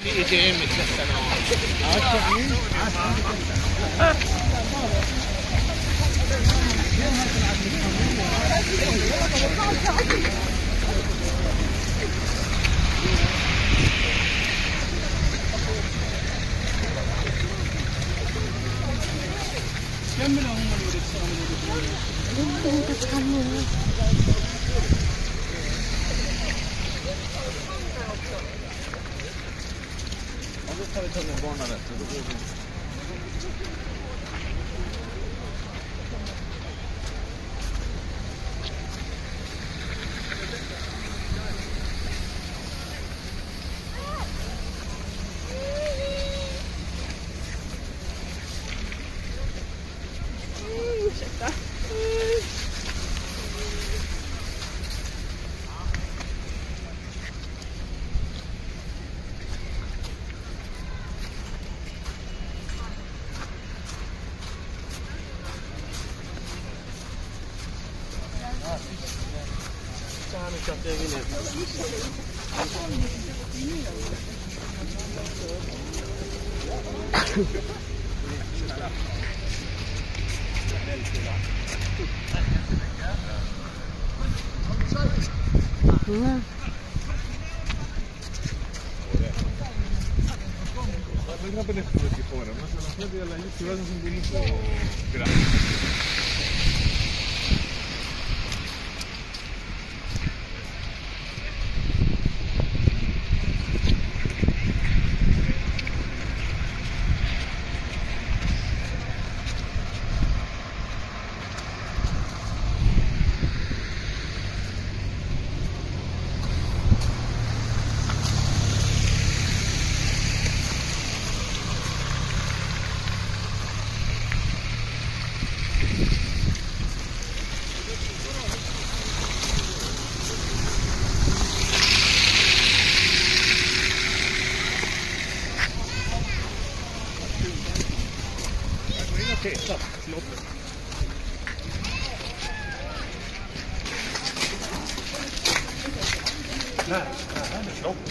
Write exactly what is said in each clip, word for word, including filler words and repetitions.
في اجين من ثلاث سنوات. كملوا هم اللي يتصوروا. tar vi tunnelbanan rätt och då går vi. Ursäkta. Mm. Venga per esserci fuori, ma sono stati alla YouTube sono venuto grazie. Okej, stopp. Stopp. Nej, nej, det är stopp.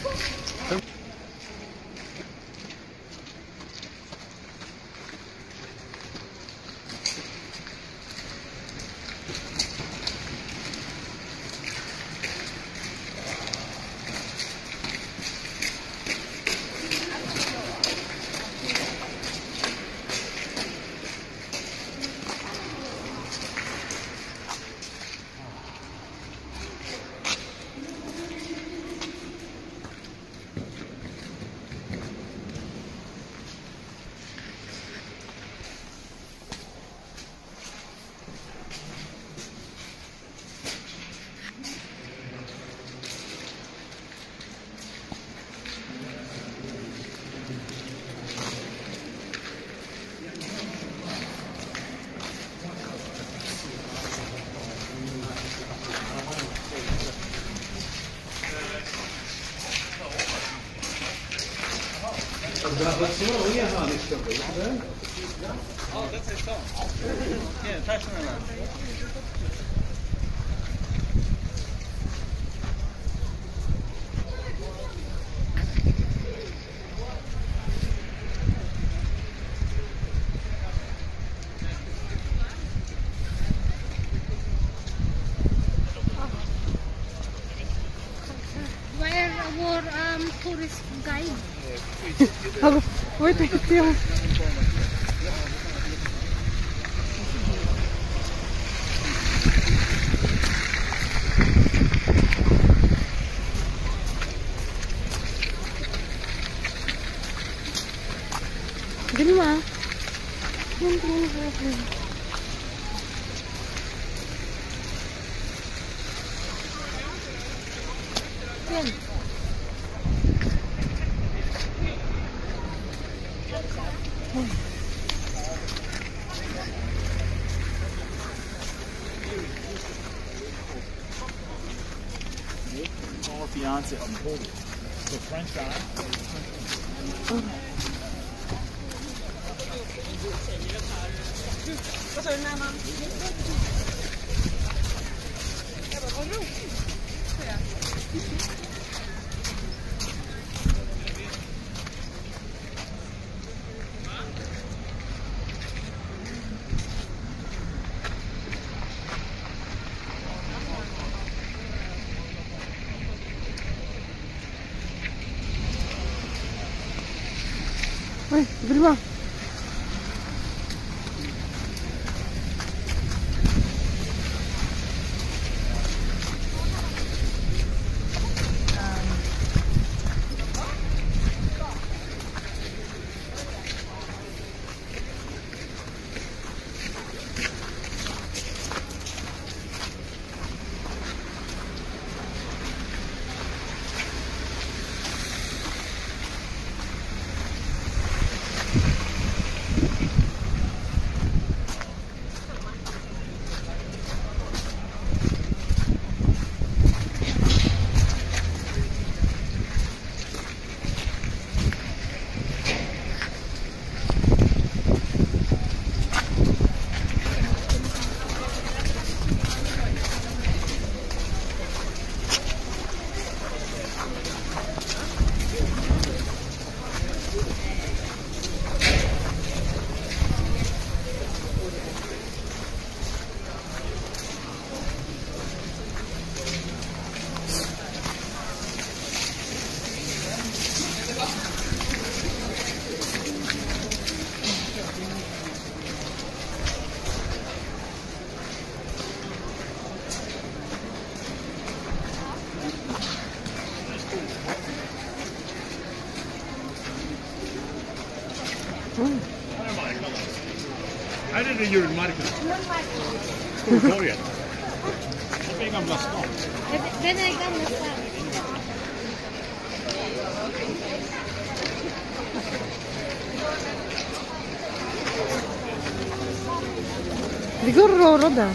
Oh, that's it. Yeah, personal. Where our um, tourist guide? Hallå, vad tänkte jag? Vilma? Vem? Our fiance on hold. The French guy. Vad sa du, Nanna? Jag bara, vad roligt. Ay, Vilma. Mm. Här är det julmarknad. Stortorget. Det är Gamla stan. Den är Gamla stan. Det går att röra där.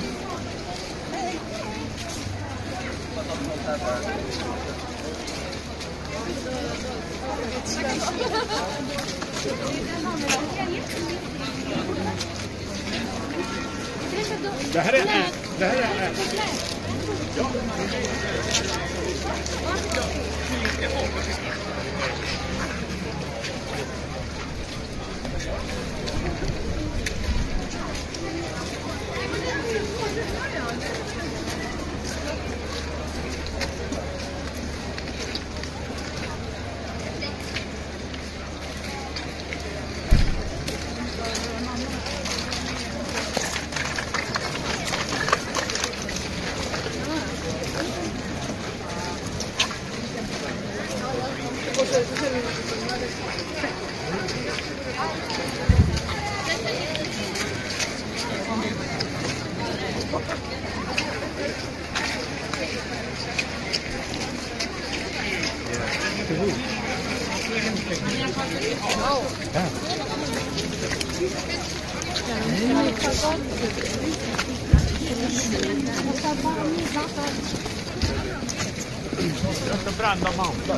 Det här är ä. Det här är ä. Ja. Jag ska bränna mandlar.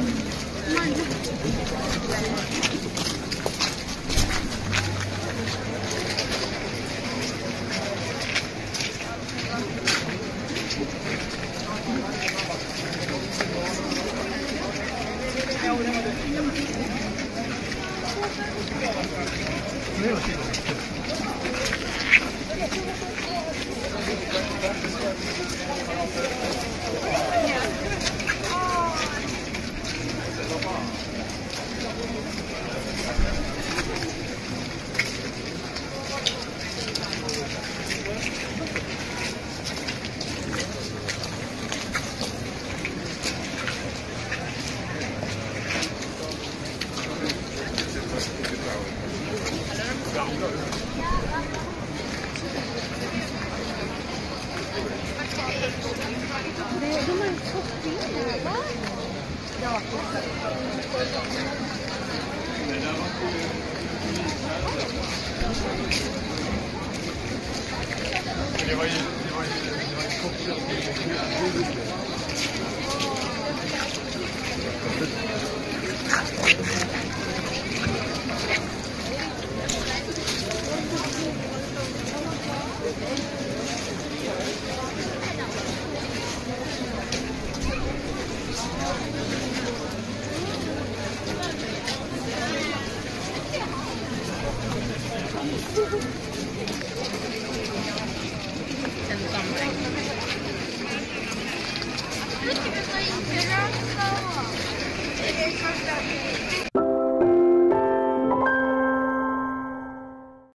De är så fina, va? Ja. Det var ju det var ju det var ju kopplat till